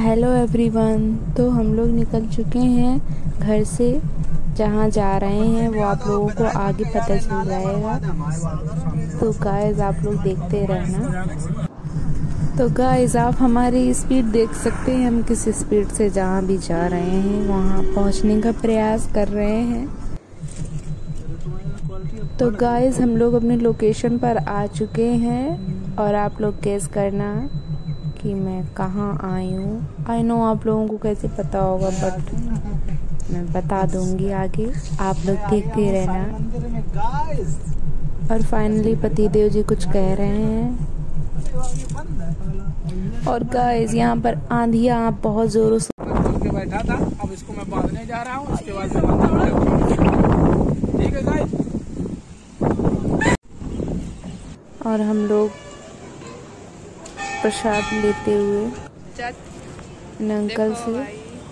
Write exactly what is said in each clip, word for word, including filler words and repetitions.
Hello everyone. तो हम लोग निकल चुके हैं घर से। जहाँ जा रहे हैं वो आप लोगों को आगे पता चल जाएगा। तो गाइस आप लोग देखते रहना। तो गाइस आप हमारी स्पीड देख सकते हैं, हम किस स्पीड से जहाँ भी जा रहे हैं वहाँ पहुँचने का प्रयास कर रहे हैं। तो गाइस हम लोग अपनी लोकेशन पर आ चुके हैं और आप लोग गेस करना कि मैं कहाँ आई हूँ। आई नो आप लोगों को कैसे पता होगा, बट मैं बता दूंगी आगे, आप लोग देखते रहना। और फाइनली पतिदेव जी कुछ कह रहे हैं। और गाइस यहाँ पर आंधियाँ बहुत जोरों से बैठा था। अब इसको मैं बांधने जा रहा हूँ, उसके बाद ठीक है गाइस। और हम लोग प्रसाद लेते हुए अंकल से,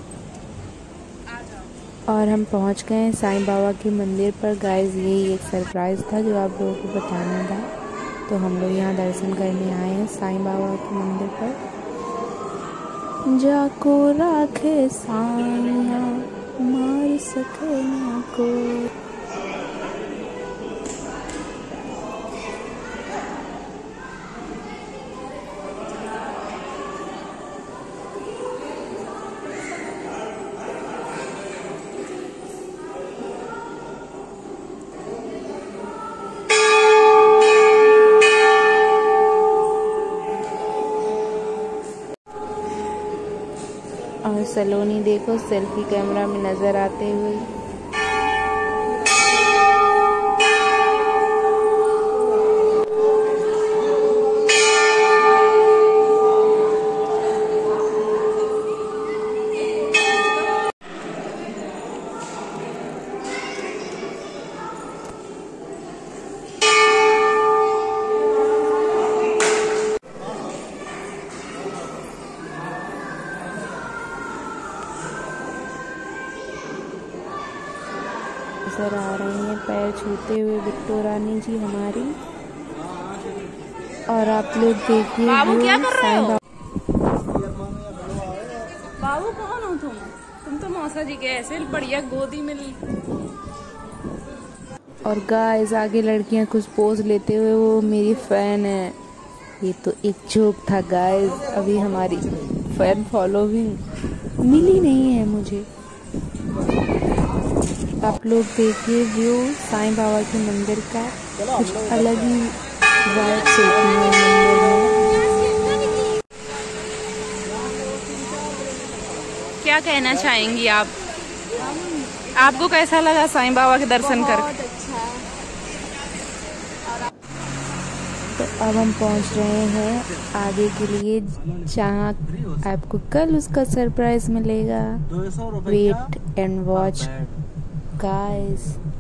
और हम पहुंच गए हैं साईं बाबा के मंदिर पर। गाइस यही एक सरप्राइज था जो आप लोगों को बताना था। तो हम लोग यहाँ दर्शन करने आए हैं साईं बाबा के मंदिर पर। जाको राखे साइया मार सके ना को। और सलोनी देखो सेल्फी कैमरा में नजर आते हुए। नजर आ रही हैं पैर छूते हुए बिट्टू रानी जी हमारी। और आप लोग देखिए बाबू क्या कर रहे हो? बाबू कौन हो तुम? तुम तो मौसा जी के ऐसे बढ़िया गोदी में। और गाइस आगे लड़कियां कुछ पोज लेते हुए, वो मेरी फैन है। ये तो एक जोक था गाइस, अभी हमारी फैन फॉलोइंग मिली नहीं है मुझे। आप लोग देखिए व्यू साईं बाबा के मंदिर का, कुछ अलग ही वाइब्स होती है मंदिर में। क्या कहना चाहेंगी आप? आपको कैसा लगा साईं बाबा के दर्शन करके? तो अब हम पहुंच रहे हैं आगे के लिए, जहाँ आपको कल उसका सरप्राइज मिलेगा। Wait and watch guys.